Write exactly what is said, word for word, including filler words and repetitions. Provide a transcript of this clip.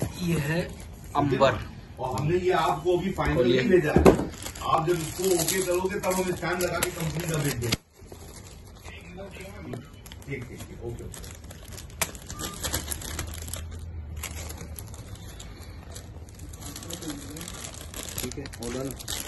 ये है अंबर, और हमने ये आपको अभी फाइनल नहीं भेजा है। आप जब इसको ओके करोगे तब हम स्टैंड लगा के कंपनी का भेज देंगे। ठीक ठीक ठीक ओके ठीक है ऑर्डर।